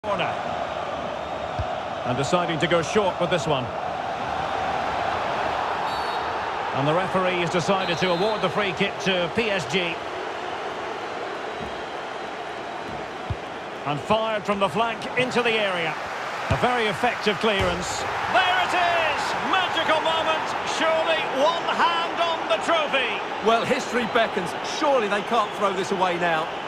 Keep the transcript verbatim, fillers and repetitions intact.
Corner. And deciding to go short with this one. And the referee has decided to award the free kick to P S G. And fired from the flank into the area. A very effective clearance. There it is! Magical moment. Surely one hand on the trophy. Well, history beckons. Surely they can't throw this away now.